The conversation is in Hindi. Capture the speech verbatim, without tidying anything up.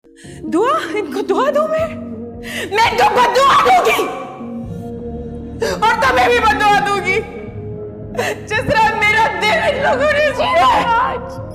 दुआ? इनको दुआ दूं मैं? मैं तो बद्दुआ दूंगी और तुम्हें भी बद्दुआ दूंगी जिस तरह मेरा दिल इन लोगों ने छीना आज।